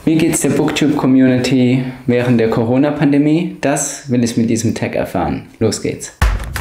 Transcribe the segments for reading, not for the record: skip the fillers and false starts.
Wie geht's der Booktube-Community während der Corona-Pandemie? Das will ich mit diesem Tag erfahren. Los geht's.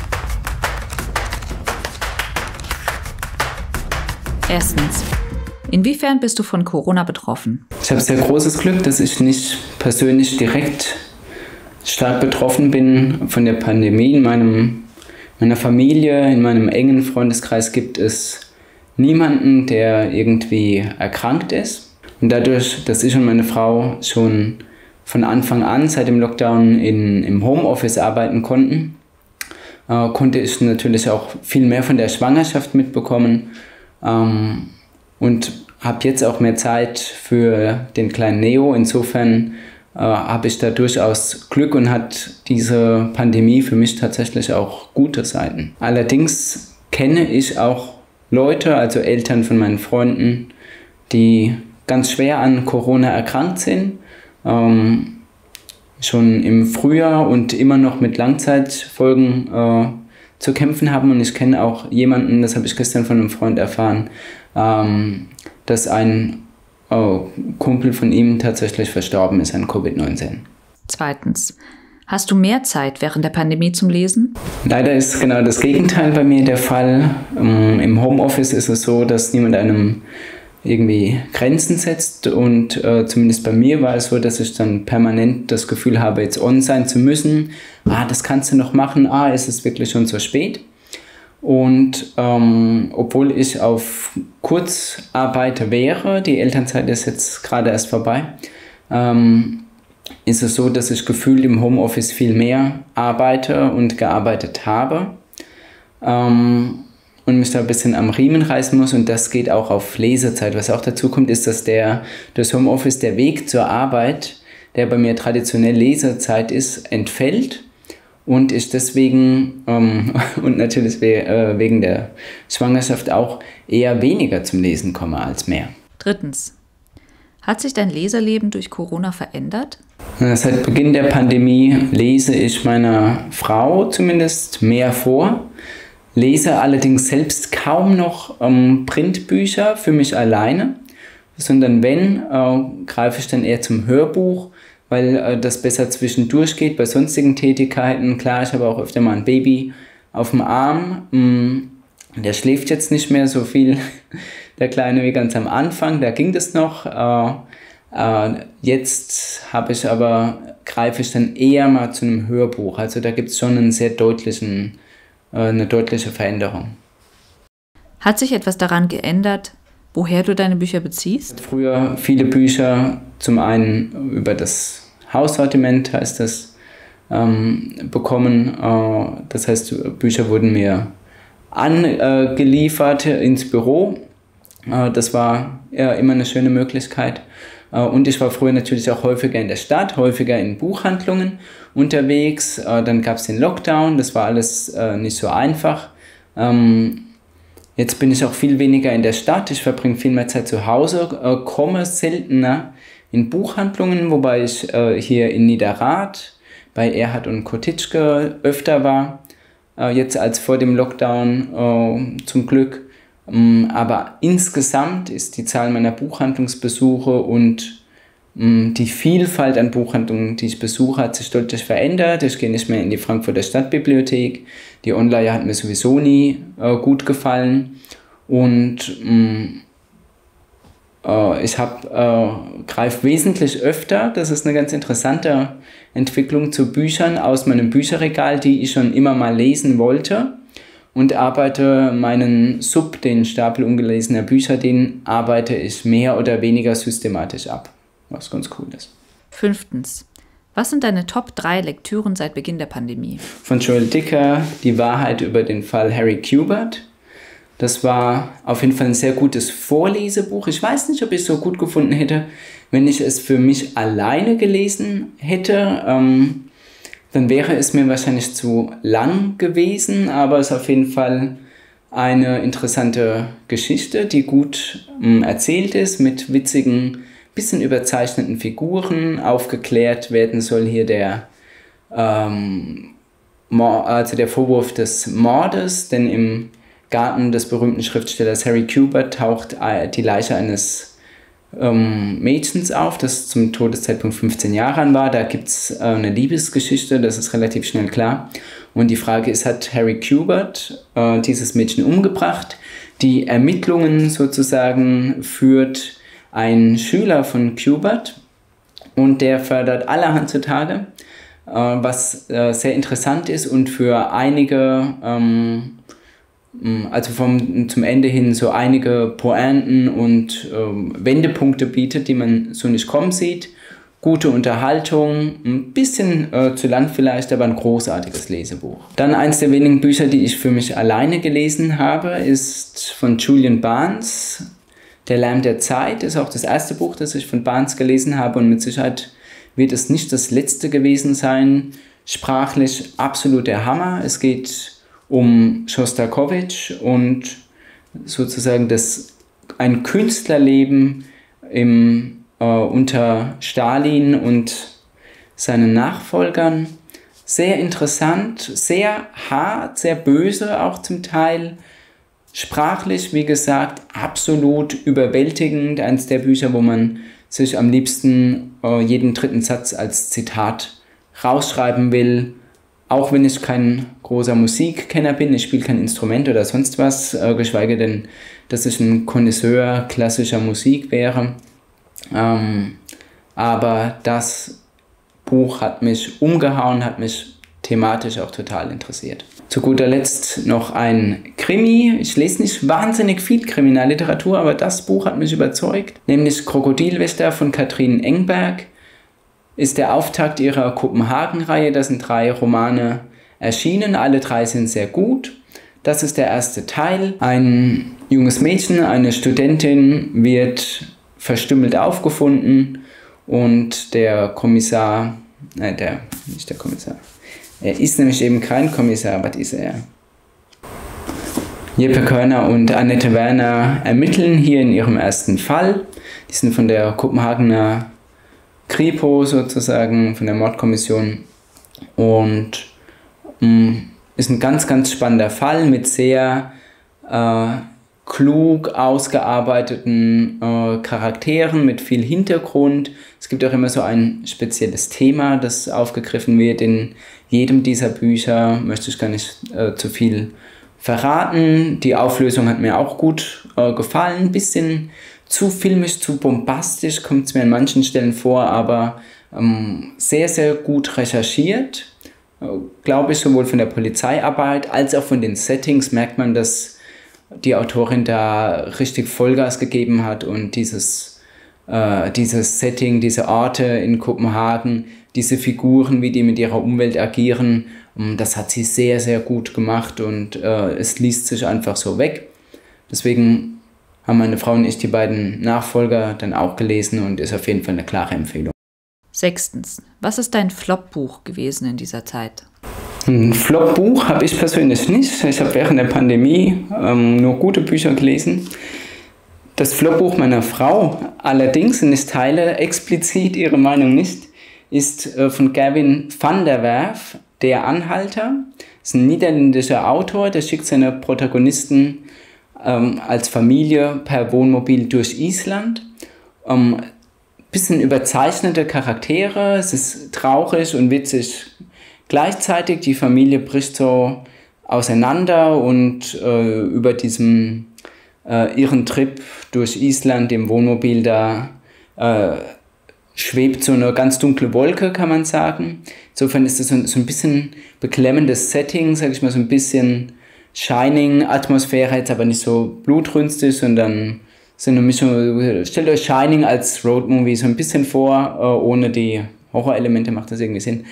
Erstens. Inwiefern bist du von Corona betroffen? Ich habe sehr großes Glück, dass ich nicht persönlich direkt stark betroffen bin von der Pandemie. In meiner Familie, in meinem engen Freundeskreis gibt es niemanden, der irgendwie erkrankt ist. Und dadurch, dass ich und meine Frau schon von Anfang an seit dem Lockdown im Homeoffice arbeiten konnten, konnte ich natürlich auch viel mehr von der Schwangerschaft mitbekommen und habe jetzt auch mehr Zeit für den kleinen Neo. Insofern habe ich da durchaus Glück und hat diese Pandemie für mich tatsächlich auch gute Seiten. Allerdings kenne ich auch Leute, also Eltern von meinen Freunden, die ganz schwer an Corona erkrankt sind, schon im Frühjahr und immer noch mit Langzeitfolgen zu kämpfen haben. Und ich kenne auch jemanden, das habe ich gestern von einem Freund erfahren, dass ein Kumpel von ihm tatsächlich verstorben ist an Covid-19. Zweitens. Hast du mehr Zeit während der Pandemie zum Lesen? Leider ist genau das Gegenteil bei mir der Fall. Im Homeoffice ist es so, dass niemand einem irgendwie Grenzen setzt und zumindest bei mir war es so, dass ich dann permanent das Gefühl habe, jetzt on sein zu müssen. Das kannst du noch machen. Ist es wirklich schon so spät? Und obwohl ich auf Kurzarbeit wäre, die Elternzeit ist jetzt gerade erst vorbei, ist es so, dass ich gefühlt im Homeoffice viel mehr arbeite und gearbeitet habe. Und mich da ein bisschen am Riemen reißen muss und das geht auch auf Lesezeit. Was auch dazu kommt, ist, dass das Homeoffice, der Weg zur Arbeit, der bei mir traditionell Lesezeit ist, entfällt und ich deswegen und natürlich wegen der Schwangerschaft auch eher weniger zum Lesen komme als mehr. Drittens. Hat sich dein Leserleben durch Corona verändert? Seit Beginn der Pandemie lese ich meiner Frau zumindest mehr vor. Lese allerdings selbst kaum noch Printbücher für mich alleine, sondern wenn, greife ich dann eher zum Hörbuch, weil das besser zwischendurch geht bei sonstigen Tätigkeiten. Klar, ich habe auch öfter mal ein Baby auf dem Arm, der schläft jetzt nicht mehr so viel, der Kleine, wie ganz am Anfang, da ging das noch. Jetzt greife ich dann eher mal zu einem Hörbuch, also da gibt es schon einen sehr eine deutliche Veränderung. Hat sich etwas daran geändert, woher du deine Bücher beziehst? Früher viele Bücher, zum einen über das Haussortiment heißt das, bekommen. Das heißt, Bücher wurden mir angeliefert ins Büro. Das war immer eine schöne Möglichkeit. Und ich war früher natürlich auch häufiger in der Stadt, häufiger in Buchhandlungen unterwegs. Dann gab es den Lockdown, das war alles nicht so einfach. Jetzt bin ich auch viel weniger in der Stadt, ich verbringe viel mehr Zeit zu Hause, komme seltener in Buchhandlungen, wobei ich hier in Niederrad bei Erhard und Kotitschke öfter war, jetzt als vor dem Lockdown zum Glück. Aber insgesamt ist die Zahl meiner Buchhandlungsbesuche und die Vielfalt an Buchhandlungen, die ich besuche, hat sich deutlich verändert. Ich gehe nicht mehr in die Frankfurter Stadtbibliothek. Die Online hat mir sowieso nie gut gefallen. Und ich greife wesentlich öfter, das ist eine ganz interessante Entwicklung, zu Büchern aus meinem Bücherregal, die ich schon immer mal lesen wollte. Und den Stapel ungelesener Bücher, den arbeite ich mehr oder weniger systematisch ab, was ganz cool ist. Fünftens. Was sind deine Top 3 Lektüren seit Beginn der Pandemie? Von Joel Dicker, Die Wahrheit über den Fall Harry Quebert. Das war auf jeden Fall ein sehr gutes Vorlesebuch. Ich weiß nicht, ob ich es so gut gefunden hätte, wenn ich es für mich alleine gelesen hätte. Dann wäre es mir wahrscheinlich zu lang gewesen, aber es ist auf jeden Fall eine interessante Geschichte, die gut erzählt ist, mit witzigen, bisschen überzeichneten Figuren. Aufgeklärt werden soll hier der Vorwurf des Mordes, denn im Garten des berühmten Schriftstellers Harry Quebert taucht die Leiche eines Mädchens auf, das zum Todeszeitpunkt 15 Jahre alt war. Da gibt es eine Liebesgeschichte, das ist relativ schnell klar. Und die Frage ist, hat Harry Quebert dieses Mädchen umgebracht? Die Ermittlungen sozusagen führt ein Schüler von Quebert und der fördert allerhand zutage, was sehr interessant ist und für einige also zum Ende hin so einige Pointen und Wendepunkte bietet, die man so nicht kommen sieht. Gute Unterhaltung, ein bisschen zu lang vielleicht, aber ein großartiges Lesebuch. Dann eins der wenigen Bücher, die ich für mich alleine gelesen habe, ist von Julian Barnes. Der Lärm der Zeit ist auch das erste Buch, das ich von Barnes gelesen habe und mit Sicherheit wird es nicht das letzte gewesen sein. Sprachlich absolut der Hammer. Es geht um Schostakowitsch und sozusagen ein Künstlerleben unter Stalin und seinen Nachfolgern. Sehr interessant, sehr hart, sehr böse auch zum Teil. Sprachlich, wie gesagt, absolut überwältigend. Eines der Bücher, wo man sich am liebsten jeden dritten Satz als Zitat rausschreiben will. Auch wenn ich kein großer Musikkenner bin, ich spiele kein Instrument oder sonst was, geschweige denn, dass ich ein Connoisseur klassischer Musik wäre. Aber das Buch hat mich umgehauen, hat mich thematisch auch total interessiert. Zu guter Letzt noch ein Krimi. Ich lese nicht wahnsinnig viel Kriminalliteratur, aber das Buch hat mich überzeugt, nämlich Krokodilwächter von Katrin Engberg. Ist der Auftakt ihrer Kopenhagen-Reihe. Da sind 3 Romane erschienen, alle 3 sind sehr gut. Das ist der erste Teil. Ein junges Mädchen, eine Studentin, wird verstümmelt aufgefunden und der Kommissar, nicht der Kommissar, er ist nämlich eben kein Kommissar, was ist er? Jeppe Körner und Annette Werner ermitteln hier in ihrem ersten Fall. Die sind von der Kopenhagener Kripo sozusagen, von der Mordkommission und ist ein ganz, ganz spannender Fall mit sehr klug ausgearbeiteten Charakteren, mit viel Hintergrund. Es gibt auch immer so ein spezielles Thema, das aufgegriffen wird in jedem dieser Bücher. Möchte ich gar nicht zu viel verraten. Die Auflösung hat mir auch gut gefallen, ein bisschen zu filmisch, zu bombastisch kommt es mir an manchen Stellen vor, aber sehr, sehr gut recherchiert. Glaube ich, sowohl von der Polizeiarbeit als auch von den Settings merkt man, dass die Autorin da richtig Vollgas gegeben hat und dieses Setting, diese Orte in Kopenhagen, diese Figuren, wie die mit ihrer Umwelt agieren, das hat sie sehr, sehr gut gemacht und es liest sich einfach so weg. Deswegen haben meine Frau und ich die beiden Nachfolger dann auch gelesen und ist auf jeden Fall eine klare Empfehlung. 6. Was ist dein Flop-Buch gewesen in dieser Zeit? Ein Flop-Buch habe ich persönlich nicht. Ich habe während der Pandemie nur gute Bücher gelesen. Das Flop-Buch meiner Frau allerdings, und ich teile explizit ihre Meinung nicht, ist von Gavin van der Werf, Der Anhalter. Das ist ein niederländischer Autor, der schickt seine Protagonisten als Familie per Wohnmobil durch Island. Bisschen überzeichnete Charaktere, es ist traurig und witzig gleichzeitig. Die Familie bricht so auseinander und über diesem ihren Trip durch Island im Wohnmobil da schwebt so eine ganz dunkle Wolke, kann man sagen. Insofern ist es so ein bisschen beklemmendes Setting, sage ich mal, so ein bisschen Shining-Atmosphäre, jetzt aber nicht so blutrünstig, sondern so eine Mischung. Stellt euch Shining als Roadmovie so ein bisschen vor, ohne die Horrorelemente macht das irgendwie Sinn.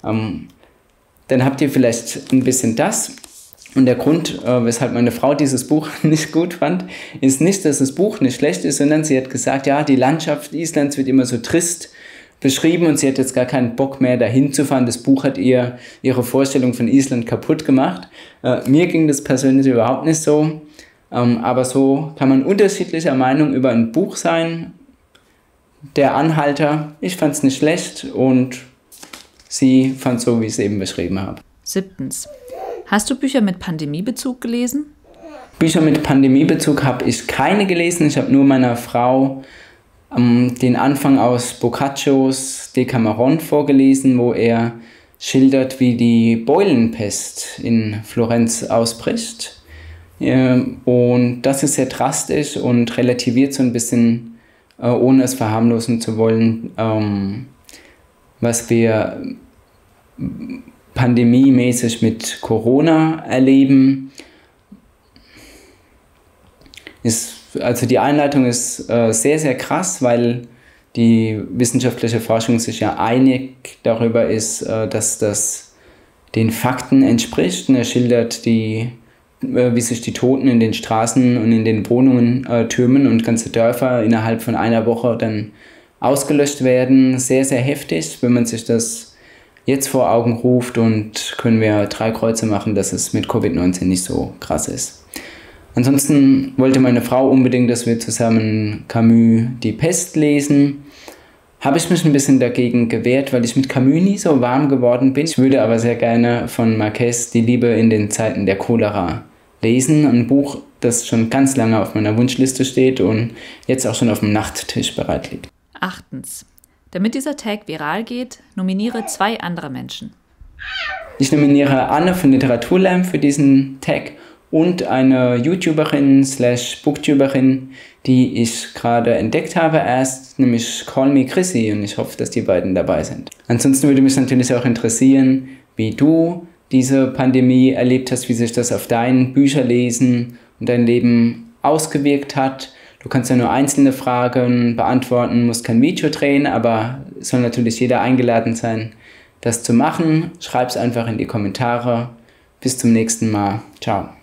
Dann habt ihr vielleicht ein bisschen das. Und der Grund, weshalb meine Frau dieses Buch nicht gut fand, ist nicht, dass das Buch nicht schlecht ist, sondern sie hat gesagt, ja, die Landschaft Islands wird immer so trist beschrieben und sie hat jetzt gar keinen Bock mehr, dahin zu fahren. Das Buch hat ihre Vorstellung von Island kaputt gemacht. Mir ging das persönlich überhaupt nicht so. Aber so kann man unterschiedlicher Meinung über ein Buch sein. Der Anhalter, ich fand es nicht schlecht und sie fand es so, wie ich es eben beschrieben habe. 7. Hast du Bücher mit Pandemiebezug gelesen? Bücher mit Pandemiebezug habe ich keine gelesen. Ich habe nur meiner Frau den Anfang aus Boccaccios Decameron vorgelesen, wo er schildert, wie die Beulenpest in Florenz ausbricht. Und das ist sehr drastisch und relativiert so ein bisschen, ohne es verharmlosen zu wollen, was wir pandemiemäßig mit Corona erleben. Also die Einleitung ist sehr, sehr krass, weil die wissenschaftliche Forschung sich ja einig darüber ist, dass das den Fakten entspricht. Und er schildert, wie sich die Toten in den Straßen und in den Wohnungen türmen und ganze Dörfer innerhalb von einer Woche dann ausgelöscht werden. Sehr, sehr heftig, wenn man sich das jetzt vor Augen ruft, und können wir 3 Kreuze machen, dass es mit Covid-19 nicht so krass ist. Ansonsten wollte meine Frau unbedingt, dass wir zusammen Camus Die Pest lesen. Habe ich mich ein bisschen dagegen gewehrt, weil ich mit Camus nie so warm geworden bin. Ich würde aber sehr gerne von Marquez Die Liebe in den Zeiten der Cholera lesen. Ein Buch, das schon ganz lange auf meiner Wunschliste steht und jetzt auch schon auf dem Nachttisch bereit liegt. 8. Damit dieser Tag viral geht, nominiere 2 andere Menschen. Ich nominiere Anne von Literaturlärm für diesen Tag und eine YouTuberin/Booktuberin, die ich gerade entdeckt habe erst, nämlich Call Me Chrissy, und ich hoffe, dass die beiden dabei sind. Ansonsten würde mich natürlich auch interessieren, wie du diese Pandemie erlebt hast, wie sich das auf dein Bücherlesen und dein Leben ausgewirkt hat. Du kannst ja nur einzelne Fragen beantworten, musst kein Video drehen, aber es soll natürlich jeder eingeladen sein, das zu machen. Schreib es einfach in die Kommentare. Bis zum nächsten Mal. Ciao.